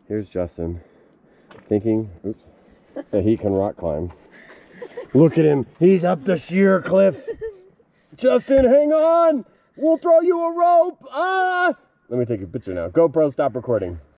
Here's Justin, thinking, oops, that he can rock climb. Look at him, he's up the sheer cliff. Justin, hang on, we'll throw you a rope. Ah! Let me take a picture now. GoPro, stop recording.